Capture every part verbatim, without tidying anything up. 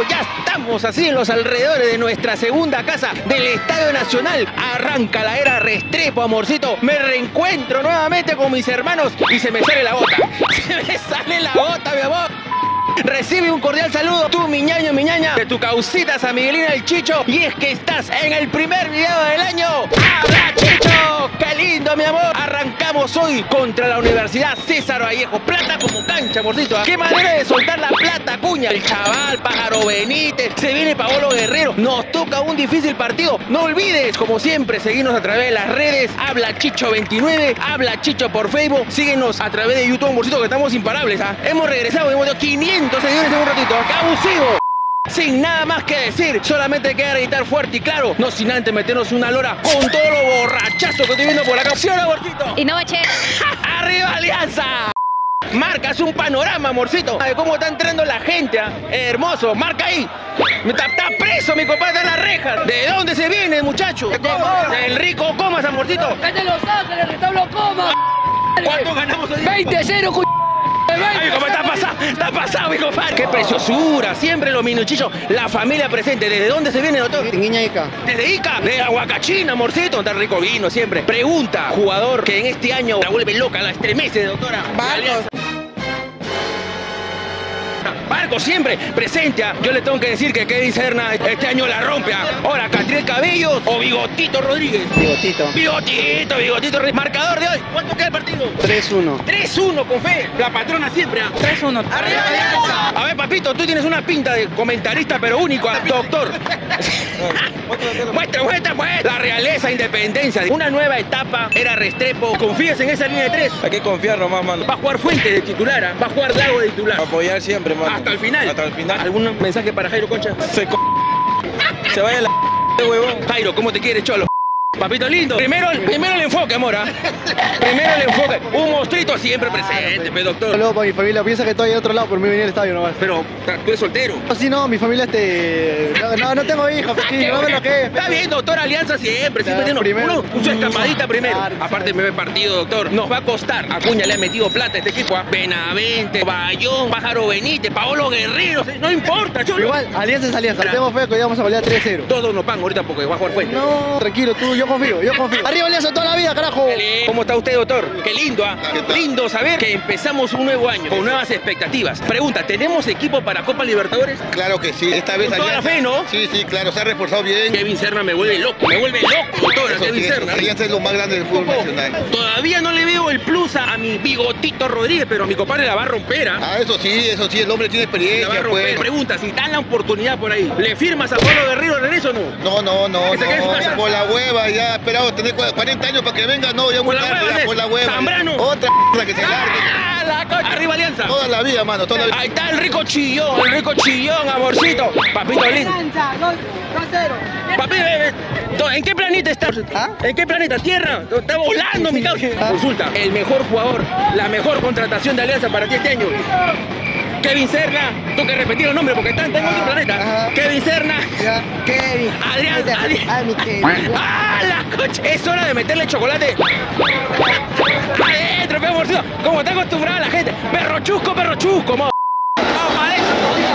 ya estamos así en los alrededores de nuestra segunda casa del Estadio Nacional. Arranca la era Restrepo, amorcito. Me reencuentro nuevamente con mis hermanos y se me sale la gota. Se me sale la gota, mi amor. Recibe un cordial saludo, tú, mi ñaño, mi ñaña, de tu causita San Miguelina el Chicho. Y es que estás en el primer video del año. ¡Habla, Chicho! ¡Qué lindo, mi amor! Arrancamos hoy contra la Universidad César Vallejo. Plata como cancha, amorcito. ¡Qué manera de soltar la plata, cuña! El chaval, Pájaro Benítez, se viene Paolo Guerrero. Nos toca un difícil partido. No olvides, como siempre, seguirnos a través de las redes. Habla Chicho veintinueve, Habla Chicho por Facebook. Síguenos a través de YouTube, amorcito, que estamos imparables, ¿ah? Hemos regresado, hemos dado quinientos seguidores en un ratito. ¡Qué abusivo! Sin nada más que decir, solamente queda gritar fuerte y claro, no sin antes meternos una lora con todo lo borrachazo que estoy viendo por acá. ¿Sí o no, amorcito? Y no, che. ¡Arriba, Alianza! Marcas un panorama, amorcito, de cómo está entrando la gente, ¿eh? Hermoso, marca ahí. Está, está preso, mi compadre, en la reja. ¿De dónde se viene, muchacho? De Del Rico Comas, amorcito. ¡Es de Los Ángeles, retablo Comas! ¿Cuánto ganamos hoy? veinte cero, cu... Ay, ¿cómo está pasado? Está pasado, mi compadre. ¡Qué preciosura! Siempre los minuchillos. La familia presente. ¿Desde dónde se viene, doctor? Tinguiña Ica. Desde Ica. De Aguacachina, amorcito. Está rico vino siempre. Pregunta, jugador que en este año la vuelve loca, la estremece, doctora. Barcos. Barco siempre presente. Yo le tengo que decir que Kevin Serna este año la rompe. Ahora, Catriel Cabellos o Bigotito Rodríguez. Bigotito. Bigotito, Bigotito Rodríguez. Marcador de hoy. ¿Cuánto queda el partido? tres uno. tres uno con fe. La patrona siempre. tres uno. ¡Arriba, Alianza! A ver, papito, tú tienes una pinta de comentarista, pero único, doctor. Muestra, muestra, pues. La realeza, independencia. Una nueva etapa, era Restrepo. ¿Confías en esa línea de tres? Hay que confiar nomás, mano. Va a jugar Fuente de titular, ¿eh? Va a jugar Lago de titular. Apoyar siempre, mano. Hasta el final. Hasta el final. ¿Algún mensaje para Jairo Concha? Se co... Se vaya la de huevón. Jairo, ¿cómo te quieres, cholo? Papito lindo. Primero, primero el enfoque, amor. ¿eh? Primero el enfoque. Un monstruito siempre presente, pe, doctor. Saludos para mi familia. Piensa que estoy en otro lado, por mí venía al estadio nomás. Pero tú eres soltero. No, sí, no, mi familia este... No, no, no tengo hijos, sí, no me lo que. Está bien, doctor, Alianza siempre, siempre Claro, tiene primero. uno, su escapadita primero. Claro, Aparte sí. me ve partido, doctor. Nos va a costar. Acuña le ha metido plata a este equipo. ¿eh? Benavente, Bayón, Pájaro Benítez, Paolo Guerrero. No importa, cholo. Igual, Alianza es Alianza. Tengo fe que hoy vamos a pelear tres cero. Todos nos pagan ahorita porque va a jugar Fuente. No, tranquilo, tú, yo confío, yo confío. Arriba Alianza toda la vida, carajo. ¿Cómo está usted, doctor? Qué lindo, ¿ah? Lindo saber que empezamos un nuevo año con nuevas expectativas. Pregunta, ¿tenemos equipo para Copa Libertadores? Claro que sí, esta vez Con toda la fe, ¿no? Sí, sí, claro, se ha reforzado bien. Kevin Serna me vuelve loco, me vuelve loco, doctor, Eso Kevin sí, Serna. Alianza es lo más grande del fútbol nacional. Todavía no le veo el plus a, a mi Bigotito Rodríguez, pero a mi compadre la va a romper, ¿ah? Ah, eso sí, eso sí, el hombre tiene La va a experiencia, romper. pues. Pregunta, si dan la oportunidad por ahí, ¿le firmas a Pablo Guerrero regreso o no? No, no, no, ¿Que se quede en su casa? no, por la hueva, ya he esperado tener cuarenta años para que venga, no, ya muy ¿Por la tarde, hueva ya, es? por la hueva. Zambrano. Otra que se largue. ¡Ah, la cocha! ¡Arriba Alianza! Toda la vida, mano, toda la vida. Ahí está el rico chillón, el rico chillón, amorcito. Papito lindo. Papi, bebé, ¿en qué planeta está? ¿Ah? ¿En qué planeta? ¿Tierra? Está volando, mi causa. Ah. Consulta, el mejor jugador, la mejor contratación de Alianza para ti este año. Kevin Serna, tengo que repetir los nombres porque están en otro planeta. Ajá. Kevin Serna, Ya, Kevin. Adrián, Adrián. Ah, mi Kevin. ¡Ah, la coche! Es hora de meterle chocolate. Adentro, pe, amorcito. Como está acostumbrada la gente. Perro chusco, perro chusco, mo. Vamos, adentro.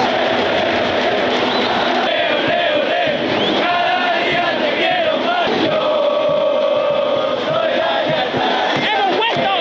¡Hemos vuelto!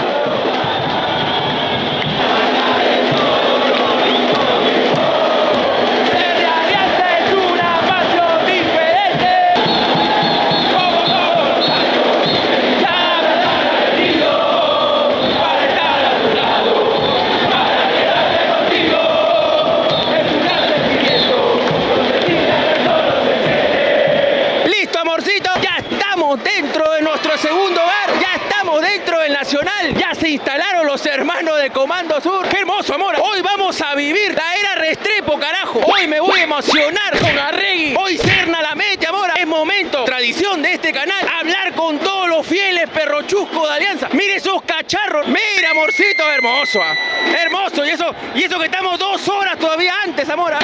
Ser de Alianza es una pasión diferente. Como todos los años, ya me han venido para estar a tu lado, para quedarse contigo. Es un gran sentimiento, sentirte que solo se siente. Listo, amorcito, ya estamos dentro de nuestro segundo hogar, ya estamos dentro del Nacional, ya se instalaron los hermanos de Comando Sur. ¡Qué hermoso, amor! Hoy vamos a vivir la era Restrepo, carajo. Hoy me voy a emocionar con Arregui. Hoy Serna la mete, amor. Es momento, tradición de este canal, hablar con todos los fieles perrochuscos de Alianza. Mire esos cacharros. Mira, amorcito, hermoso. ah. Hermoso. Y eso, y eso que estamos dos horas todavía antes, amor.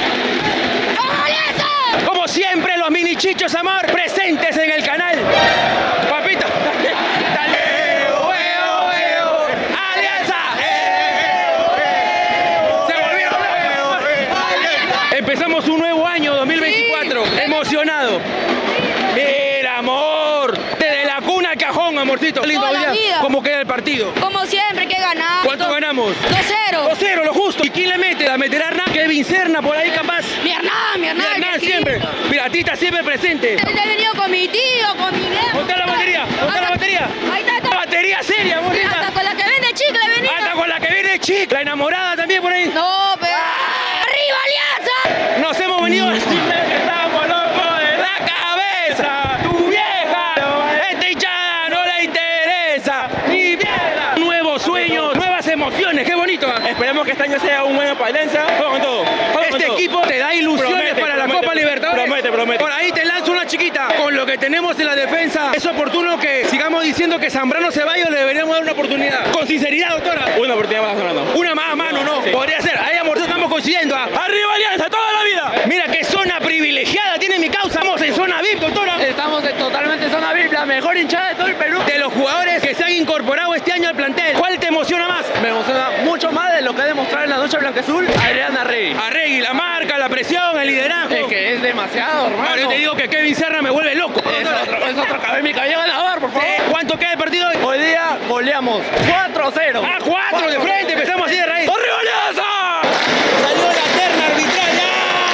ah. Como siempre, los mini chichos, amor, presentes en el canal. Papito, dale, dale. Eo, eo, eo. Alianza. Eo, eo. Se volvieron locos. Empezamos un nuevo nuevo año dos mil veinticuatro. Sí. Emocionado. Mira, amor. Desde la cuna al cajón, amorcito. Lindo Toda la día. vida. ¿Cómo queda el partido? Como siempre, que ganar. ¿Cuánto ganamos? dos cero. dos cero, lo justo. ¿Y quién le mete? ¿La meterá Hernán? Kevin Serna por ahí capaz. Mi Hernán, mi Hernán. Hernán viejito. siempre. Mira, a ti está siempre presente. He venido con mi tío, con mi viejo. ¿Dónde está la batería? ¿Dónde está la batería? Ahí está, La está. batería seria, amorcita. Hasta con la que vende chicle he venido. Hasta con la que viene chica. La enamorada también por ahí. No, pero... ¡Arriba, Alianza! Nos hemos venido a decirle que estamos locos de la cabeza. Tu vieja, esta hinchada no le interesa. Ni mierda. Nuevos sueños, nuevas emociones. Qué bonito. ¿eh? Esperemos que este año sea un buen año para Alianza. Vamos con todo. Vamos con Este todo. equipo te da ilusiones Promete, para la promete, Copa Libertadores. promete, promete. Por ahí te lanzo una chiquita. Con lo que tenemos en la defensa, es oportuno que sigamos diciendo que Zambrano se vaya o le deberíamos dar una oportunidad. Con sinceridad, doctora. Una oportunidad más, Fernando. Una más a mano, ¿no? Sí. Podría ser. Ahí, amor, estamos coincidiendo. ¿ah? ¡Arriba Alianza toda la vida! Mira qué zona privilegiada tiene mi causa. Estamos en zona V I P, doctora. Estamos en totalmente en zona V I P, la mejor hinchada de todo el Perú. De los jugadores que se han incorporado este año al plantel, ¿cuál te emociona más? Me emociona mucho más de lo que ha demostrado en la noche blanqueazul Adriana Rey. Arregui, la marca, la presión, el liderazgo. Es que es demasiado, hermano. Ahora yo te digo que Kevin Serna me vuelve loco. Es otro, es otro académico. Llega a ganador, por favor. ¿Cuánto queda el partido hoy? Hoy día goleamos cuatro cero. Ah, cuatro de frente, empezamos así de raíz. ¡Arriba Alianza! Salió la terna arbitral. ¡Ya!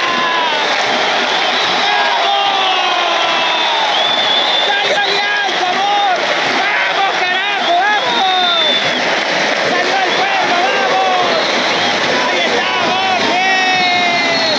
¡Salió Alianza, amor! ¡Vamos, carajo, vamos! ¡Salió el pueblo, vamos! ¡Ahí está, Borges!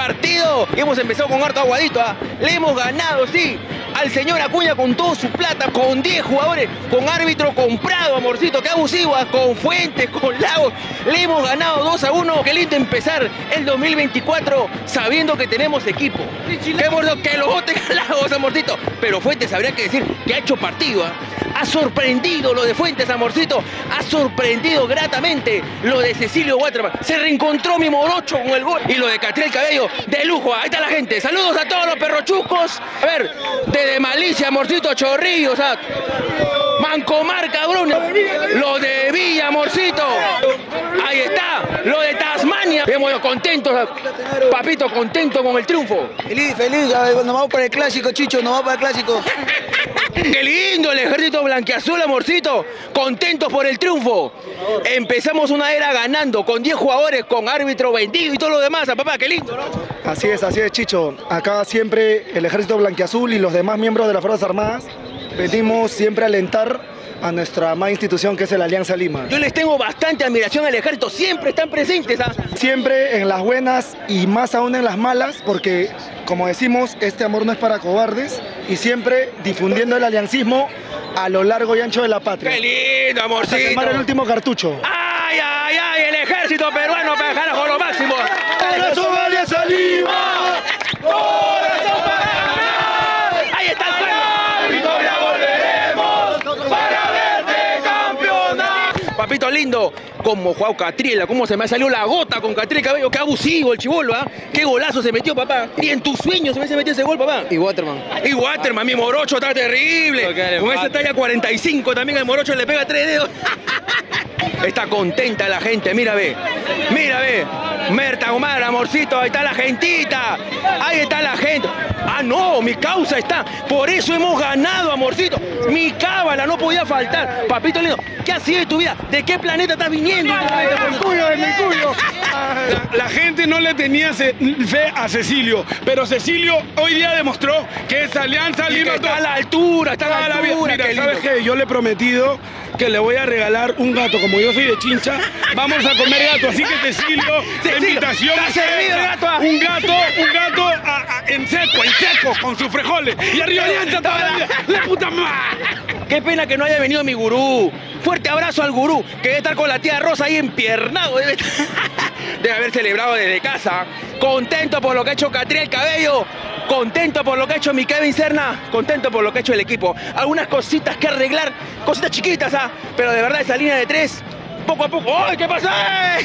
partido y hemos empezado con harto aguadito. ¿ah? Le hemos ganado, sí, al señor Acuña con toda su plata, con diez jugadores, con árbitro comprado, amorcito, que abusivo, ¿ah? Con Fuentes, con Lagos. Le hemos ganado dos a uno. Qué lindo empezar el dos mil veinticuatro sabiendo que tenemos equipo. Qué bueno que lo voten a Lagos, amorcito. Pero Fuentes habría que decir que ha hecho partido. ¿ah? Ha sorprendido lo de Fuentes, amorcito. Ha sorprendido gratamente lo de Cecilio Waterman. Se reencontró mi morocho con el gol. Y lo de Catriel Cabello, de lujo. Ahí está la gente. Saludos a todos los perrochucos. A ver, desde Malicia, amorcito, Chorrillos. O sea, Mancomar, cabrón. Lo de Villa, amorcito. Ahí está. Lo de Tasmania. Hemos contentos. Papito, contento con el triunfo. Feliz, feliz. A ver, nos vamos para el clásico, Chicho. Nos vamos para el clásico. ¡Qué lindo el ejército blanquiazul, amorcito! Contentos por el triunfo. Empezamos una era ganando con diez jugadores, con árbitro vendido y todo lo demás. Papá, qué lindo, ¿no? Así es, así es, Chicho. Acá siempre el ejército blanquiazul y los demás miembros de las Fuerzas Armadas venimos siempre a alentar a nuestra más institución que es el Alianza Lima. Yo les tengo bastante admiración al ejército, siempre están presentes. ¿ah? Siempre en las buenas y más aún en las malas, porque como decimos, este amor no es para cobardes y siempre difundiendo el aliancismo a lo largo y ancho de la patria. ¡Qué lindo, amorcito! Hasta quemar el último cartucho. ¡Ay, ay, ay! El ejército peruano para dejar con lo máximo. ¡Corazón Alianza Lima! ¡Corazón para ganar! ¡Ahí está el pueblo! ¡Victoria volveremos para verte campeona! Papito lindo, como Juan Catriel, cómo se me ha salido la gota con Catriel Cabello, qué abusivo el chibolo, ¿ah? ¿eh? Qué golazo se metió, papá. Y en tus sueños se me metió ese gol, papá. Y Waterman. Y Waterman, mi morocho está terrible. Con esa talla cuarenta y cinco también el morocho le pega tres dedos. Está contenta la gente, mira, ve. Mira, ve. Merta Omar, amorcito, ahí está la gentita. Ahí está la gente. Ah, no, mi causa está. Por eso hemos ganado, amorcito. Mi cábala no podía faltar. Papito lindo, ¿qué ha sido de tu vida? ¿De qué planeta estás viniendo? ¡El cuyo, el cuyo! La, la gente no le tenía fe a Cecilio, pero Cecilio hoy día demostró que esa Alianza Lima está a la altura, está a la altura. Mira, ¿sabes qué? Yo le he prometido que le voy a regalar un gato. Como yo soy de Chincha, vamos a comer gato. Así que Cecilio, la invitación está servido, gato. Un gato, un gato a, a, en seco, en seco, con sus frijoles. Y arriba Alianza toda la vida. ¡La puta madre! Qué pena que no haya venido mi gurú. Fuerte abrazo al gurú, que debe estar con la tía Rosa ahí empiernado. Debe, debe haber celebrado desde casa. Contento por lo que ha hecho Catriel Cabello. Contento por lo que ha hecho mi Kevin Serna. Contento por lo que ha hecho el equipo. Algunas cositas que arreglar, cositas chiquitas, ¿ah? Pero de verdad esa línea de tres, poco a poco. ¡Ay, qué pasó!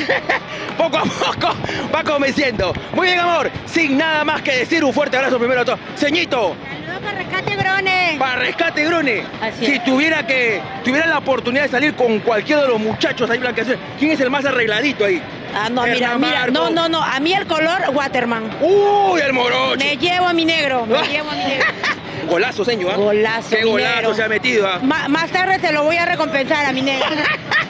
Poco a poco va convenciendo. Muy bien, amor. Sin nada más que decir, un fuerte abrazo primero a todos. Ceñito. Para Rescate Grone. Para Rescate Grone. Así si es. tuviera que tuviera la oportunidad de salir con cualquiera de los muchachos ahí blanqueazul, ¿quién es el más arregladito ahí? Ah, no, mira, Hernán mira, Marcos. no, no, no, a mí el color Waterman. Uy, el morocho. Me llevo a mi negro, me llevo a mi negro. Golazo, señor. ¿eh? Golazo, Qué mi golazo negro. se ha metido. ¿eh? Ma- más tarde te lo voy a recompensar a mi negro.